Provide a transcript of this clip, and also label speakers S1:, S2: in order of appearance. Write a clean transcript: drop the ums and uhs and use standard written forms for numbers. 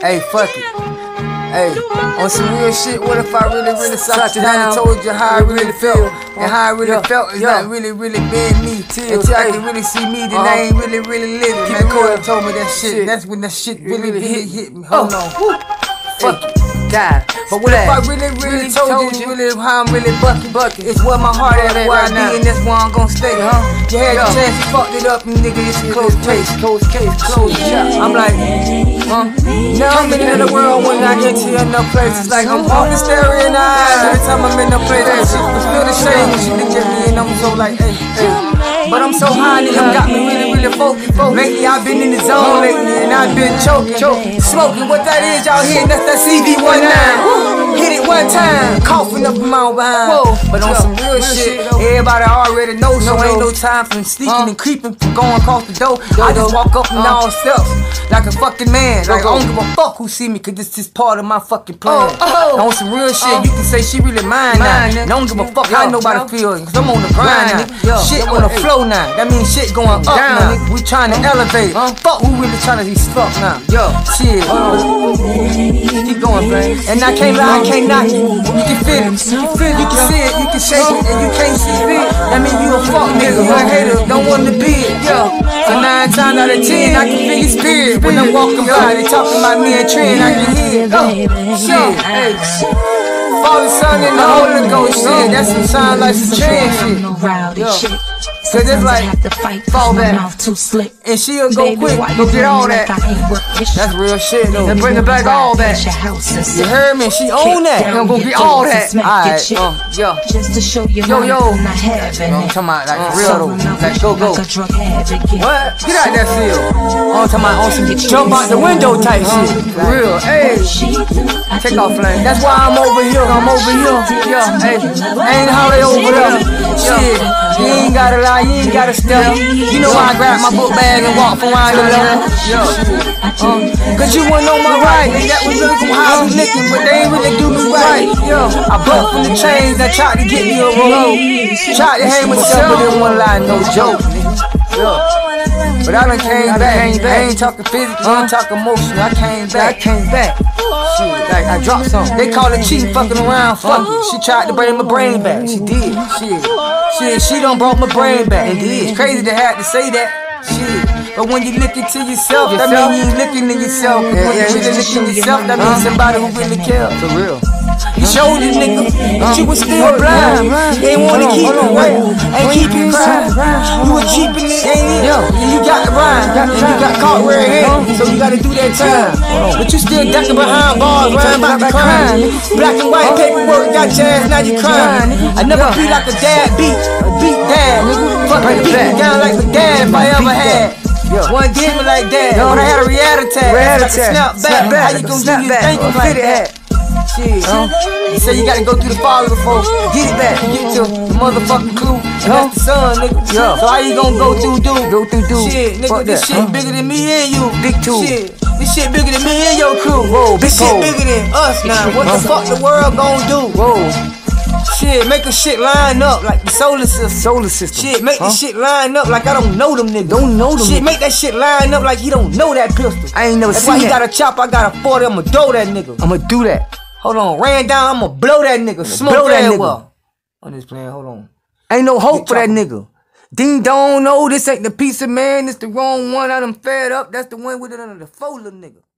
S1: Hey, fuck it. Hey, on some real shit, what if I really sucked you down and told you how I really felt? And how I really felt is not really being me. Until I can really see me, then I ain't really living. Man, Corey told me that shit. That's when that shit really hit me. Hold on. Fuck it. Die. But what if I really told you really how I'm really bucking? It's where my heart at where I be, and that's where I'm gonna stay. You had the chance, you fucked it up, and nigga, it's a closed case. Closed shop. I'm like, now I'm in the world when I enter enough places. Like I'm walking staring eyes every time I'm in the place. That shit was feel the shame when she look at me, and I'm so like, hey. But I'm so high, nigga, got me really focused. Lately I've been in the zone lately, and I've been choking, smoking. What that is, y'all hear? That's that CV19. Hit it one time, coughing up my own behind. But on some real shit, everybody already knows, so ain't no time for sneaking and creeping from going across the door. I just walk up and all steps like a fucking man. Like I don't give a fuck who see me, cause this is part of my fucking plan. On some real shit, you can say she really mine now. And I don't give a fuck how nobody feel, cause I'm on the grind now. Shit on the flow now, that means shit going up now. We trying to elevate. Fuck who really trying to be stuck now. Shit. Keep going, baby. And I can't lie, I can't knock it. You can feel it, you can see it, you can shake it, and you can't see it. That mean you a fuck nigga, you a hater, don't want to be it. So 9 times out of 10, I can feel your spirit. When I'm walking by, they talking about me and Trent, I can hear it. Shit, hey. Father, Son, and the Holy Ghost shit. That's some sound like some trans shit. Cause it's like, fall back, and she'll go quick, go get all that. That's real shit though. And bring it back all that. You heard me? She own that. And I'm gonna get all that. Alright, yo. I'm talking about like for real though. Like go. What? Get out that field. I'm talking about on some jump out the window type shit. For real. Hey. Take off flame. That's why I'm over here. Hey. Ain't Holly over there. Shit. You ain't gotta lie, you ain't gotta step. You know I grab my book bag and walk from around the level. Cause you wouldn't know my right. And that was really how I was licking, but they ain't really do me right. I broke from the chains that tried to get me a roll. Tried to hang myself, but it wasn't lie, no joke. But I done came back. I ain't talking physical, I ain't talking emotional. I came back. Shit, like I dropped something. They call it cheating, fucking around, fuck it. She tried to bring my brain back. She did. Shit, she done brought my brain back. And it's crazy to have to say that. Shit. But when you look into yourself, that means you ain't looking at yourself. When you really look at yourself, that means somebody who really cares. For real. You showed you nigga, but you was still blind. They ain't wanna keep it real, ain't keep it crying. You was cheaping it, ain't it? And you got the rhyme, and you got caught red-handed, so you gotta do that time. But you still ducking behind bars, lying about the crime. Black and white paperwork got your ass, now you crying. I never be like a dad beat dad. Fucking beat me down like my dad if I ever had. One did me like that, but I had a reality tag. Like a snap back. How you gonna do your thing like that? Shit, you say you gotta go through the father before get it back, get to the motherfucking clue. And that's the son, nigga. So how you gonna go through dude? Shit, nigga, this shit bigger than me and you. Big two. Shit, this shit bigger than me and your crew. Whoa, this shit bigger than us now. What the fuck the world gonna do? Shit, make a shit line up like the solar system. Shit, make the shit line up like I don't know them niggas. Shit, make that shit line up like he don't know that pistol. I ain't never seen that. That's why he got a chop, I got a 40, I'ma throw that nigga. I'ma do that. Hold on, ran down, I'ma blow that nigga. Smoke that nigga. I'm just playing, hold on. Ain't no hope for that nigga. Ding dong, no, this ain't the pizza man, this the wrong one. I done fed up, that's the one with it under the folder nigga.